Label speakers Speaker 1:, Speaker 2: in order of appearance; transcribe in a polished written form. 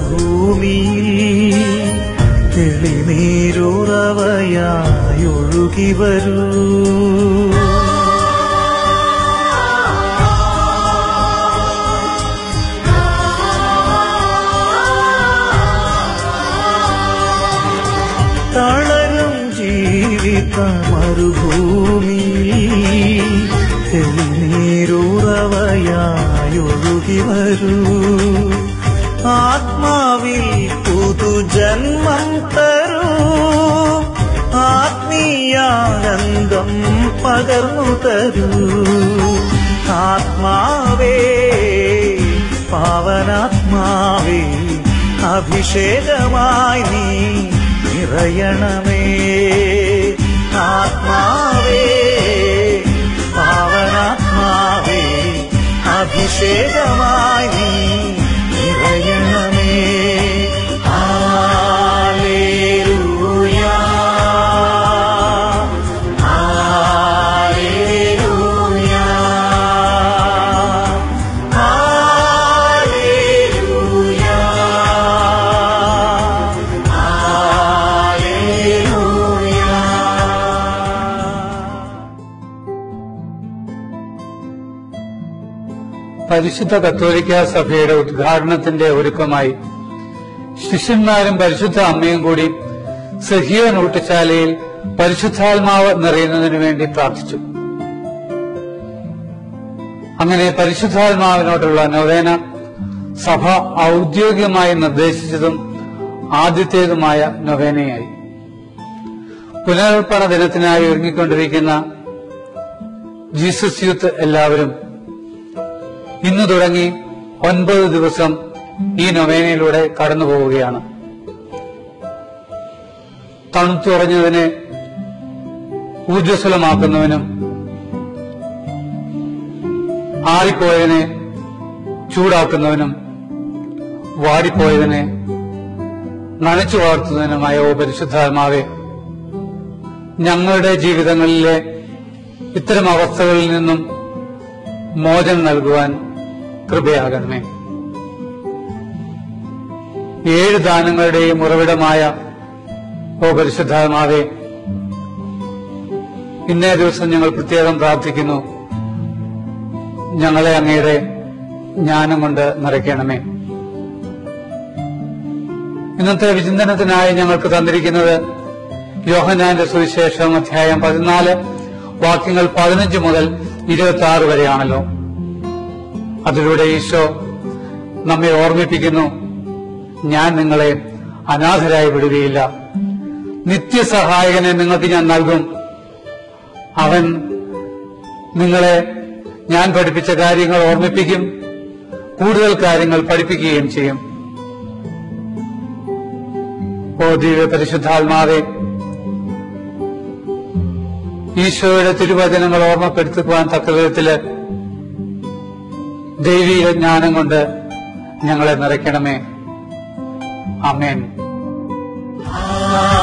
Speaker 1: മരുഭൂമിയിൽ തെളിനീരുറവയായി ഒഴുകി വരൂ. തളരും ജീവിത മരുഭൂമിയിൽ തെളിനീരുറവയായി ഒഴുകി വരൂ. ആത്മാവിൽ പുതുജന്മം തരൂ, ആത്മീയാനന്ദം പകർന്നു തരൂ. ആത്മാവേ, പാവനാത്മാവേ, അഭിഷേകമായി നീ നിറയണമേ. ആത്മാവേ, പാവനാത്മാവേ, അഭിഷേകമായി നീ നിറയണമേ. ഹല്ലേലൂയാ, ഹല്ലേലൂയാ, ഹല്ലേലൂയാ, ഹല്ലേലൂയാ.
Speaker 2: പരിശുദ്ധ കത്തോലിക്കാ സഭയുടെ ഉദ്ഘാടനത്തിന്റെ ഒരുക്കമായി ശിഷ്യന്മാരും പരിശുദ്ധ അമ്മയും കൂടി സഹിയോൻ ഊട്ടുശാലയിൽ പരിശുദ്ധാത്മാവ് നിറയുന്നതിനു വേണ്ടി പ്രാർത്ഥിച്ചു. അങ്ങനെ പരിശുദ്ധാത്മാവിനോടുള്ള നൊവേന സഭ ഔദ്യോഗികമായി നിർദ്ദേശിച്ചതും ആദ്യത്തേതുമായ നൊവേനയായി. പുനരുൽപ്പണ ദിനത്തിനായി ഒരുങ്ങിക്കൊണ്ടിരിക്കുന്ന ജീസസ് യൂത്ത് എല്ലാവരും ഇന്ന് തുടങ്ങി 9 ദിവസം ഈ നൊവേനയിലൂടെ കടന്നു പോവുകയാണ്. തണുത്തുറഞ്ഞതിനെ ഊർജ്ജസ്വലമാക്കുന്നവനും ആറിപ്പോയതിനെ ചൂടാക്കുന്നവനും വാടിപ്പോയതിനെ നനച്ചു വളർത്തുന്നതിനുമായ ഓ പരിശുദ്ധാത്മാവേ, ഞങ്ങളുടെ ജീവിതങ്ങളിലെ ഇത്തരം അവസ്ഥകളിൽ നിന്നും മോചനം നൽകുവാൻ കൃപയാകണമേ. 7 ദാനങ്ങളുടെയും ഉറവിടമായ ഓ പരിശുദ്ധാത്മാവേ, ഇന്നേ ദിവസം ഞങ്ങൾ പ്രത്യേകം പ്രാർത്ഥിക്കുന്നു, ഞങ്ങളെ അങ്ങയുടെ ജ്ഞാനം കൊണ്ട് നിറയ്ക്കണമേ. ഇന്നത്തെ വിചിന്തനത്തിനായി ഞങ്ങൾക്ക് തന്നിരിക്കുന്നത് യോഹന്നാന്റെ സുവിശേഷം അധ്യായം 14 വാക്യങ്ങൾ 15 മുതൽ 26 വരെയാണല്ലോ. അതിലൂടെ ഈശോ നമ്മെ ഓർമ്മിപ്പിക്കുന്നു, ഞാൻ നിങ്ങളെ അനാഥരായി വിടുകയില്ല, നിത്യസഹായകനെ നിങ്ങൾക്ക് ഞാൻ നൽകും. അവൻ നിങ്ങളെ ഞാൻ പഠിപ്പിച്ച കാര്യങ്ങൾ ഓർമ്മിപ്പിക്കും, കൂടുതൽ കാര്യങ്ങൾ പഠിപ്പിക്കുകയും ചെയ്യും. ഓ ദിവ്യ പരിശുദ്ധാത്മാവേ, ഈശോയുടെ തിരുവചനങ്ങൾ ഓർമ്മപ്പെടുത്തുവാൻ തക്ക വിധത്തില് ദൈവിക ജ്ഞാനം കൊണ്ട് ഞങ്ങളെ നിറയ്ക്കണമേ. ആമേൻ.